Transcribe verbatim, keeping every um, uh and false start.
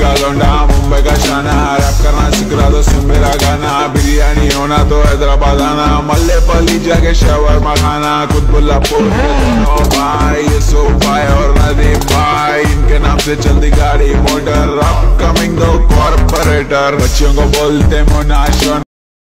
का लौंडा मुंबई का शाना, रैप करना सीख रहा तो सुन मेरा गाना, बिरयानी होना तो हैदराबाद आना, मल्ले पली जाके शवरमा खाना, कुतुबुल्लापुर दोनों भाई, ये सो भाई और नदीम भाई, इनके नाम से चलती गाड़ी मोटर, अपकमिंग दो कॉर्पोरेटर, बच्चियों को बोलते मोना शोना,